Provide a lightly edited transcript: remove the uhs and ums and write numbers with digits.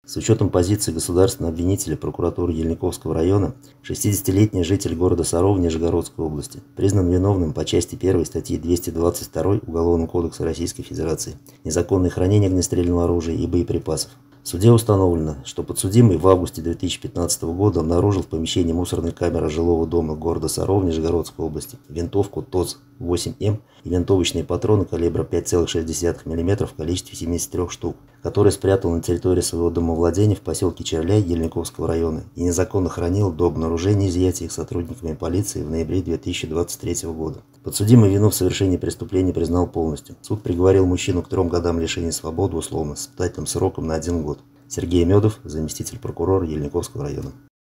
С учетом позиции государственного обвинителя прокуратуры Ельниковского района, 60-летний житель города Саров Нижегородской области признан виновным по части 1 статьи 222 Уголовного кодекса Российской Федерации «Незаконное хранение огнестрельного оружия и боеприпасов». В суде установлено, что подсудимый в августе 2015 года обнаружил в помещении мусорной камеры жилого дома города Саров Нижегородской области винтовку ТОС-8М и винтовочные патроны калибра 5,6 мм в количестве 73 штук, которые спрятал на территории своего домовладения в поселке Черляй Ельниковского района и незаконно хранил до обнаружения и изъятия их сотрудниками полиции в ноябре 2023 года. Подсудимый вину в совершении преступления признал полностью. Суд приговорил мужчину к 3 годам лишения свободы условно с испытательным сроком на 1 год. Сергей Медов, заместитель прокурора Ельниковского района.